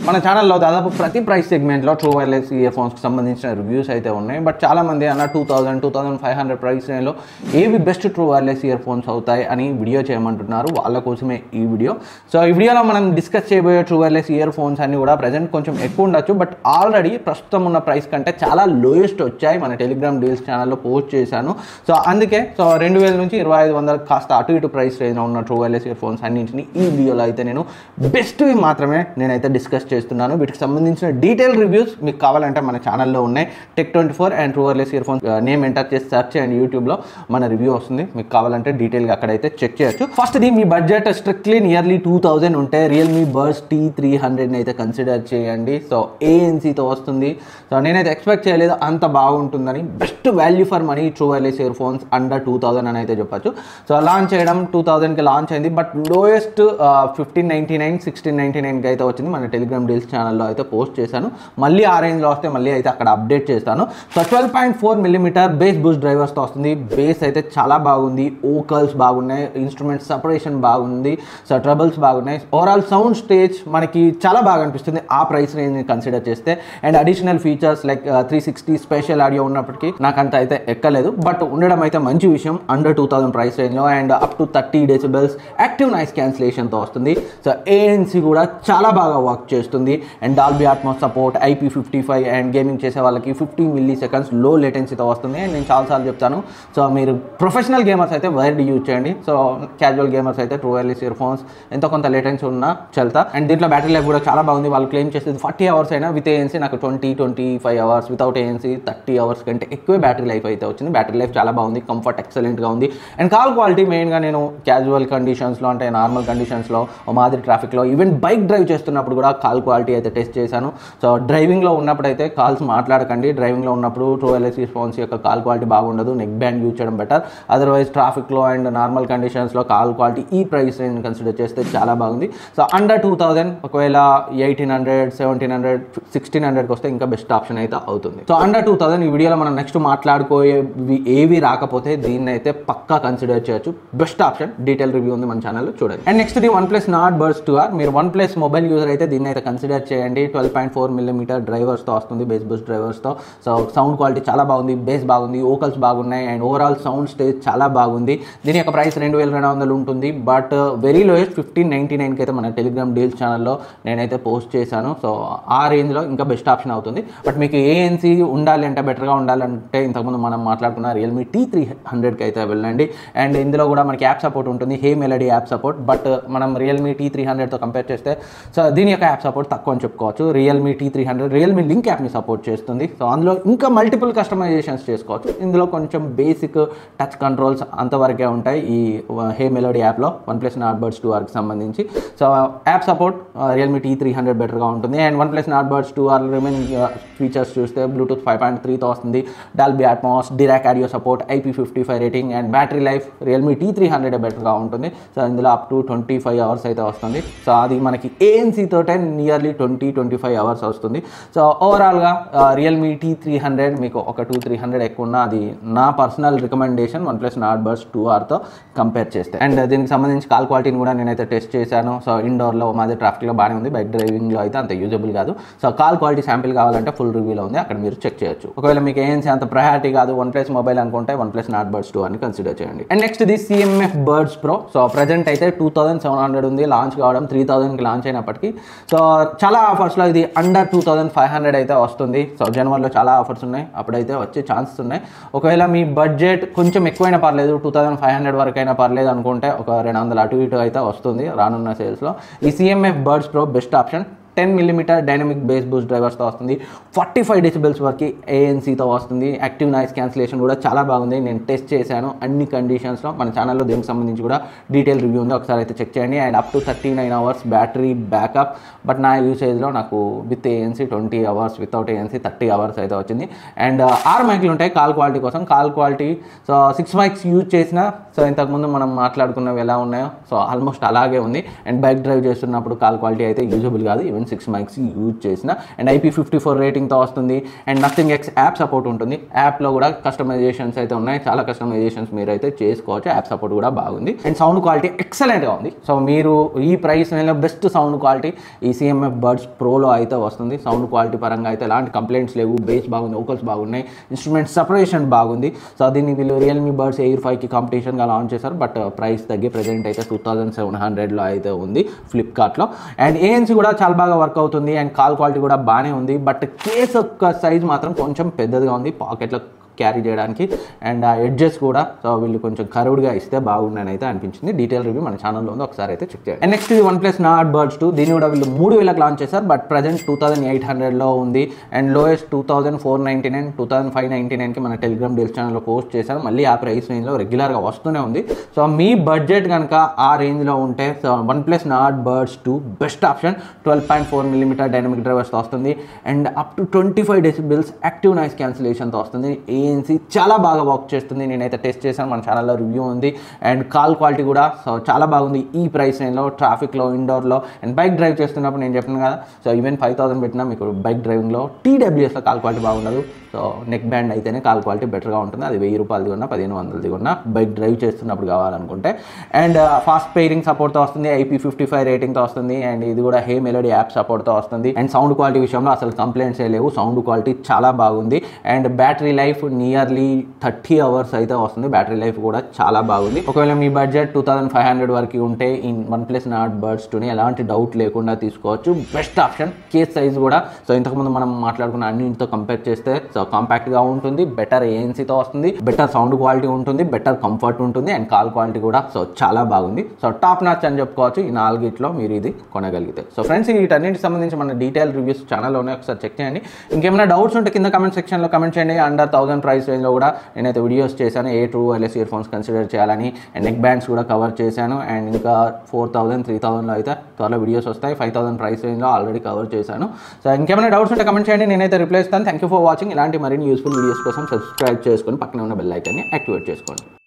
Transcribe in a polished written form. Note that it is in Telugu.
మన ఛానల్లో దాదాపు ప్రతి ప్రైస్ సెగ్మెంట్లో ట్రూ వైర్లెస్ ఇయర్ ఫోన్స్కి సంబంధించిన రివ్యూస్ అయితే ఉన్నాయి. బట్ చాలామంది అన్న 2500 ప్రైస్ రేంజ్లో ఏవి best true wireless earphones అవుతాయి అని వీడియో చేయమంటున్నారు. వాళ్ళ కోసమే ఈ వీడియో. సో ఈ వీడియోలో మనం డిస్కస్ చేయబోయే ట్రూ వైర్లెస్ ఇయర్ ఫోన్స్ అన్ని కూడా ప్రజెంట్ కొంచెం ఎక్కువ ఉండొచ్చు, బట్ ఆల్రెడీ ప్రస్తుతం ఉన్న ప్రైస్ కంటే చాలా లోయెస్ట్ వచ్చాయి. మన టెలిగ్రామ్ డీల్స్ ఛానల్లో పోస్ట్ చేశాను. సో అందుకే 2000 నుంచి 2500 కాస్త అటు ఇటు ప్రైస్ రేంజ్లో ఉన్న ట్రూ వైర్లెస్ ఇయర్ ఫోన్స్ అన్నింటినీ ఈ వీడియోలో అయితే నేను బెస్ట్వి మాత్రమే నేనైతే డిస్కస్ చేస్తున్నాను. వీటికి సంబంధించిన డీటెయిల్ రివ్యూస్ మీకు కావాలంటే మన ఛానల్లో ఉన్నాయి. Tech24 and true wireless earphones name enter చేసి సెర్చ్ చేయండి, యూట్యూబ్లో మన రివ్యూ వస్తుంది. మీకు కావాలంటే డీటెయిల్గా అక్కడైతే చెక్ చేయొచ్చు. ఫస్ట్ది మీ బడ్జెట్ స్ట్రిక్ట్లీ నియర్లీ 2000 ఉంటే రియల్మీ బర్డ్స్ T300 అయితే కన్సిడర్ చేయండి. సో ANCతో వస్తుంది. సో నేనైతే ఎక్స్పెక్ట్ చేయలేదు అంత బాగుంటుందని. Best value for money true wireless earphones under 2000 అని అయితే చెప్పచ్చు. సో లాంచ్ చేయడం 2000కి లాంచ్ అయింది, బట్ లోయెస్ట్ 1599 1699కి అయితే వచ్చింది. మన టెలిగ్రామ్ డీల్స్ ఛానల్లో అయితే పోస్ట్ చేశాను. మళ్ళీ ఆ రేంజ్లో వస్తే మళ్ళీ అయితే అక్కడ అప్డేట్ చేస్తాను. సో 12.4mm బేస్ బూస్ట్ డ్రైవర్స్తో వస్తుంది. బేస్ అయితే చాలా బాగుంది, ఓకల్స్ బాగున్నాయి, ఇన్స్ట్రుమెంట్ సపరేషన్ బాగుంది, సో ట్రబుల్స్ బాగున్నాయి. ఓవరాల్ సౌండ్ స్టేజ్ మనకి చాలా బాగా అనిపిస్తుంది ఆ ప్రైస్ రేంజ్ని కన్సిడర్ చేస్తే. And additional features like 360 spatial audio ఉన్నప్పటికీ నాకు అంత అయితే ఎక్కలేదు, బట్ ఉండడం అయితే మంచి విషయం అండర్ 2000 ప్రైస్ రేంజ్లో. And up to 30 decibels active noise క్యాన్సిలేషన్తో వస్తుంది. సో ANC కూడా చాలా బాగా వర్క్ చేస్తుంది. And Dolby Atmos support, IP55 and gaming చేసే వాళ్ళకి 15 milliseconds లో లేటెన్సీతో వస్తుంది. అండ్ నేను చాలాసార్లు చెప్తాను, సో మీరు ప్రొఫెషనల్ గేమర్స్ అయితే వైర్డ్ యూజ్ చేయండి. సో క్యాజువల్ గేమర్స్ అయితే ట్రూ వైర్లెస్ ఇయర్ ఫోన్స్ ఎంతో కొంత లేటెన్సీ ఉన్నా చల్తా. అండ్ దీంట్లో బ్యాటరీ లైఫ్ కూడా చాలా బాగుంది. వాళ్ళు క్లెయిమ్ చేసేది 40 hours అయినా విత్ ANC నాకు 20-25 hours, వితౌట్ ANC 30 hours కంటే ఎక్కువే బ్యాటరీ లైఫ్ అయితే వచ్చింది. బ్యాటరీ లైఫ్ చాలా బాగుంది, కంఫర్ట్ ఎక్సలెంట్గా ఉంది. అండ్ కాల్ క్వాలిటీ మెయిన్గా నేను క్యాజువల్ కండిషన్స్లో అంటే నార్మల్ కండిషన్స్లో మాదిరి ట్రాఫిక్లో ఈవెన్ బైక్ డ్రైవ్ చేస్తున్నప్పుడు కూడా కాల్ క్వాలిటీ అయితే టెస్ట్ చేశాను. సో డ్రైవింగ్లో ఉన్నప్పుడు అయితే కాల్స్ మాట్లాడకండి. డ్రైవింగ్లో ఉన్నప్పుడు ట్రూ వైర్లెస్ ఇయర్ ఫోన్స్ యొక్క కాల్ క్వాలిటీ బాగుండదు, నెక్ బ్యాండ్ యూజ్ చేయడం బెటర్. అదర్వైజ్ ట్రాఫిక్లో అండ్ నార్మల్ కండిషన్స్లో కాల్ క్వాలిటీ ఈ ప్రైస్ రేంజ్ కన్సిడర్ చేస్తే చాలా బాగుంది. సో అండర్ 2000 ఒకవేళ 1800 1700 1600కి వస్తే ఇంకా బెస్ట్ ఆప్షన్ అయితే అవుతుంది. సో అండర్ 2000 ఈ వీడియోలో మనం నెక్స్ట్ మాట్లాడుకోయేవి ఏవి రాకపోతే దీన్ని అయితే పక్కా కన్సిడర్ చేయొచ్చు. బెస్ట్ ఆప్షన్ డీటెయిల్ రివ్యూ ఉంది మన ఛానల్లో చూడండి. And next the OnePlus Nord Buds 2R. మీరు OnePlus మొబైల్ యూజర్ అయితే దీన్ని అయితే కన్సిడర్ చేయండి. 12.4mm డ్రైవర్స్తో వస్తుంది, బేస్ బూస్ట్ డ్రైవర్స్తో. సో సౌండ్ క్వాలిటీ చాలా బాగుంది, బేస్ బాగుంది, ఓకల్స్ బాగున్నాయి, అండ్ ఓవరాల్ సౌండ్ స్టేజ్ చాలా బాగుంది. దీని యొక్క ప్రైస్ 2200 ఉంటుంది, బట్ వెరీ లోయెస్ట్ 1599కి అయితే మన టెలిగ్రామ్ డీల్స్ ఛానల్లో నేనైతే పోస్ట్ చేశాను. సో ఆ రేంజ్లో ఇంకా బెస్ట్ ఆప్షన్ అవుతుంది. బట్ మీకు ANC ఉండాలి అంటే, బెటర్గా ఉండాలంటే ఇంతకుముందు మనం మాట్లాడుకున్న రియల్మీ T300కి అయితే వెళ్ళండి. అండ్ ఇందులో కూడా మనకి యాప్ సపోర్ట్ ఉంటుంది, hey melody app support. But మనం రియల్మీ T300తో కంపేర్ చేస్తే సో దీని యొక్క యాప్ సపోర్ట్ తక్కువ అని చెప్పుకోవచ్చు. రియల్మీ T300 రియల్మీ లింక్ యాప్ని సపోర్ట్ చేస్తుంది. సో అందులో ఇంకా మల్టిపుల్ కస్టమైజేషన్స్ చేసుకోవచ్చు. ఇందులో కొంచెం బేసిక్ టచ్ కంట్రోల్స్ అంతవరకే ఉంటాయి ఈ హే మెలడీ యాప్లో OnePlus Nord Buds 2Rకి సంబంధించి. So app support Realme T300 బెటర్గా ఉంటుంది. And OnePlus Nord Buds 2R remaining features చూస్తే బ్లూటూత్ 5.3తో వస్తుంది, Dolby Atmos, Dirac audio support, IP55 rating, and battery life Realme T300 బెటర్గా ఉంటుంది. సో ఇందులో అప్ టు 25 hours అయితే వస్తుంది. సో అది మనకి ANC తోటే నియర్లీ 20-25 hours వస్తుంది. సో ఓవరాల్గా రియల్మీ T300 మీకు ఒక 200-300 ఎక్కువ ఉన్న అది నా personal recommendation OnePlus Nord Buds 2Rతో కంపేర్ చేస్తే. అండ్ దీనికి సంబంధించి కాల్ క్వాలిటీని కూడా నేనైతే టెస్ట్ చేశాను. సో ఇండోర్లో మాది ట్రాఫిక్లో బాగానే ఉంది, బైక్ డ్రైవింగ్లో అయితే అంత యూజబుల్ కాదు. సో కాల్ క్వాలిటీ శాంపిల్ కావాలంటే ఫుల్ రివ్యూలో ఉంది, అక్కడ మీరు చెక్ చేయొచ్చు. ఒకవేళ మీకు ANC అంత ప్రయారిటీ కాదు, OnePlus మొబైల్ అనుకుంటే OnePlus Nord Buds 2Rని కన్సిడర్ చేయండి. అండ్ నెక్స్ట్ ఇది CMF Buds Pro. So present అయితే 2700 ఉంది, లాంచ్ కావడం 3000కి లాంచ్ అయినప్పటికీ. సో చాలా ఆఫర్స్లో ఇది అండర్ 2500 అయితే వస్తుంది. సో జనవరిలో చాలా ఆఫర్స్ ఉన్నాయి, అప్పుడైతే వచ్చే ఛాన్సెస్ ఉన్నాయి. ఒకవేళ మీ బడ్జెట్ కొంచెం ఎక్కువైనా పర్లేదు, 2500 వరకు అయినా పర్లేదు అనుకుంటే ఒక 200 అటు ఇటు అయితే వస్తుంది రానున్న సేల్స్లో. ఈ CMF Buds Pro best option. 10mm dynamic bass boost డ్రైవర్స్తో వస్తుంది, 45 decibels వరకు ANCతో వస్తుంది. యాక్టివ్ నాయిస్ క్యాన్సిలేషన్ కూడా చాలా బాగుంది, నేను టెస్ట్ చేశాను అన్ని కండిషన్స్లో. మన ఛానల్లో దీనికి సంబంధించి కూడా డీటెయిల్ రివ్యూ ఉంది, ఒకసారి అయితే చెక్ చేయండి. And up to 39 hours battery backup. But నా యూసేజ్లో నాకు with ANC 20 hours, without ANC 30 hours అయితే వచ్చింది. అండ్ 6 మైక్లు ఉంటాయి కాల్ క్వాలిటీ కోసం. Call quality so 6 mics use చేసిన సో ఇంతకుముందు మనం మాట్లాడుకున్నవి ఎలా ఉన్నాయో సో ఆల్మోస్ట్ అలాగే ఉంది. అండ్ బైక్ డ్రైవ్ చేస్తున్నప్పుడు కాల్ క్వాలిటీ అయితే యూజబుల్ కాదు, ఈవెన్ 6 మైక్స్ యూజ్ చేసిన అండ్ IP54 రేటింగ్తో వస్తుంది and Nothing X app support ఉంటుంది. యాప్లో కూడా కస్టమైజేషన్స్ అయితే ఉన్నాయి, చాలా కస్టమైజేషన్స్ మీరు అయితే చేసుకోవచ్చు. యాప్ సపోర్ట్ కూడా బాగుంది అండ్ సౌండ్ క్వాలిటీ ఎక్సలెంట్గా ఉంది. సో మీరు ఈ ప్రైస్ బెస్ట్ సౌండ్ క్వాలిటీ ఈ CMF బడ్స్ ప్రోలో అయితే వస్తుంది. సౌండ్ క్వాలిటీ పరంగా అయితే ఎలాంటి కంప్లైంట్స్ లేవు, బేస్ బాగుంది, వోకల్స్ బాగున్నాయి, ఇన్స్ట్రుమెంట్ సపరేషన్ బాగుంది. సో దీన్ని వీళ్ళు రియల్మీ బడ్స్ ఎయిర్ 5కి కాంపిటీషన్గా లాంచ్ చేశారు. బట్ ప్రైస్ తగ్గి ప్రెజెంట్ అయితే 2700లో అయితే ఉంది ఫ్లిప్కార్ట్లో. అండ్ ANC కూడా చాలా బాగా వర్క్ అవుతుంది అండ్ కాల్ క్వాలిటీ కూడా బాగానే ఉంది. బట్ కేస్ యొక్క సైజ్ మాత్రం కొంచెం పెద్దదిగా ఉంది పాకెట్లో క్యారీ చేయడానికి అండ్ ఆ ఎడ్జెస్ కూడా సో వీళ్ళు కొంచెం కర్వ్డ్గా ఇస్తే బాగుందని అయితే అనిపించింది. డీటెయిల్ రివ్యూ మన ఛానల్లో ఉంది, ఒకసారి అయితే చెక్ చేయండి. అండ్ నెక్స్ట్ ఇది OnePlus Nord Buds 2. దీన్ని కూడా వీళ్ళు 3000కి లాంచ్ చేశారు. బట్ ప్రజెంట్ 2800లో ఉంది అండ్ లోయెస్ట్ 2499, 2599కి మన టెలిగ్రామ్ డీల్స్ ఛానల్లో పోస్ట్ చేశారు. మళ్ళీ ఆ ప్రైస్ రేంజ్లో రెగ్యులర్గా వస్తూనే ఉంది. సో మీ బడ్జెట్ కనుక ఆ రేంజ్లో ఉంటే so OnePlus Nord Buds 2 best option. 12.4mm dynamic డ్రైవర్స్తో వస్తుంది and up to 25 dB active noise క్యాన్సిలేషన్తో వస్తుంది. ANC చాలా బాగా వర్క్ చేస్తుంది, నేనైతే టెస్ట్ చేశాను, మన ఛానల్లో రివ్యూ ఉంది. అండ్ కాల్ క్వాలిటీ కూడా సో చాలా బాగుంది ఈ ప్రైస్ రేంజ్లో. ట్రాఫిక్లో, ఇండోర్లో అండ్ బైక్ డ్రైవ్ చేస్తున్నప్పుడు నేను చెప్పాను కదా, సో ఈవెన్ 5000 పెట్టినా మీకు బైక్ డ్రైవింగ్లో TWSలో కాల్ క్వాలిటీ బాగుండదు. సో నెక్ బ్యాండ్ అయితేనే కాల్ క్వాలిటీ బెటర్గా ఉంటుంది. అది 1000 రూపాయలది కొన్నా 1500ది కొన్నా బైక్ డ్రైవ్ చేస్తున్నప్పుడు కావాలనుకుంటే. అండ్ ఫాస్ట్ పెయిరింగ్ సపోర్ట్తో వస్తుంది, IP55 రేటింగ్తో వస్తుంది అండ్ ఇది కూడా హే మెలోడీ యాప్ సపోర్ట్తో వస్తుంది. అండ్ సౌండ్ క్వాలిటీ విషయంలో అసలు కంప్లైంట్స్ ఏ లేవు, సౌండ్ క్వాలిటీ చాలా బాగుంది. And battery life nearly 30 hours అయితే వస్తుంది. బ్యాటరీ లైఫ్ కూడా చాలా బాగుంది. ఒకవేళ మీ బడ్జెట్ 2500 వరకు ఉంటే ఈ OnePlus Nord Buds 2ని ఎలాంటి డౌట్ లేకుండా తీసుకోవచ్చు. Best option. కేస్ సైజ్ కూడా సో ఇంతకుముందు మనం మాట్లాడుకున్న అన్నింటితో కంపేర్ చేస్తే సో కాంపాక్ట్గా ఉంటుంది, బెటర్ ANCతో వస్తుంది, బెటర్ సౌండ్ క్వాలిటీ ఉంటుంది, బెటర్ కంఫర్ట్ ఉంటుంది అండ్ కాల్ క్వాలిటీ కూడా సో చాలా బాగుంది. సో టాప్ నాచ్ అని చెప్పుకోవచ్చు ఈ 4 మీరు ఇది కొనగలిగితే. సో ఫ్రెండ్స్ వీటన్నిటికి సంబంధించి మన డీటెయిల్ రివ్యూస్ ఛానల్లోనే ఒకసారి చెక్ చేయండి. ఇంకేమైనా డౌట్స్ ఉంటే కింద కమెంట్ సెక్షన్లో కమెంట్ చేయండి. అండర్ 1000 ప్రైస్ రేంజ్లో కూడా నేనైతే వీడియోస్ చేశాను, ఏ true wireless earphones consider చేయాలని అండ్ నెక్ బ్యాండ్స్ కూడా కవర్ చేశాను. అండ్ ఇంకా 4000, 3000లో అయితే త్వరలో వీడియోస్ వస్తాయి. 5000 ప్రైస్ రేంజ్లో ఆల్రెడీ కవర్ చేశాను. సో ఇంకేమైనా డౌట్స్ ఉంటే కమెంట్ చేయండి, నేనైతే రిప్లై ఇస్తాను. Thank you for watching. ఇలాంటి మరిన్ని యూస్ఫుల్ వీడియోస్ కోసం సబ్స్క్రైబ్ చేసుకొని పక్కన ఉన్న బెల్ ఐకాన్ని యాక్టివేట్ చేసుకోండి.